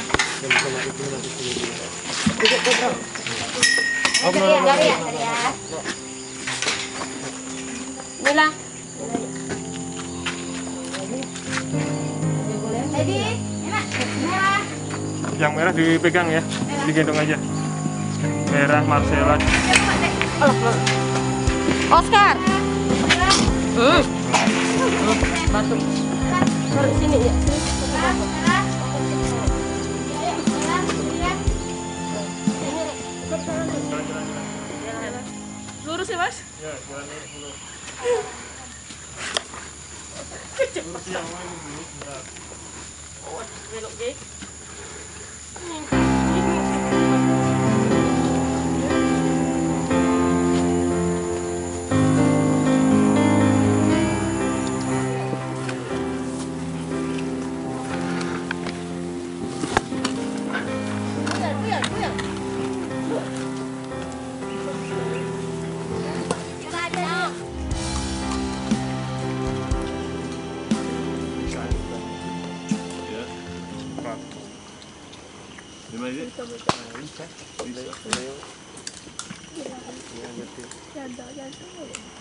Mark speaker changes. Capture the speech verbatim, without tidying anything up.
Speaker 1: Dikit tuh, Bro.
Speaker 2: Oh,
Speaker 1: Cari ya, cari ya, cari ya. Inilah. Jadi, enak. Merah.
Speaker 2: Yang merah dipegang ya, digendong aja. Merah Marcella.
Speaker 1: Oscar. Hmm. Masuk. Taruh sini ya. Lurus ya, Mas?
Speaker 2: Ya, jalan lurus dulu. Lurus yang lain dulu. Bentar.
Speaker 1: Oh, belok deh.
Speaker 2: Bisa, bisa. Bisa. Bisa. Bisa.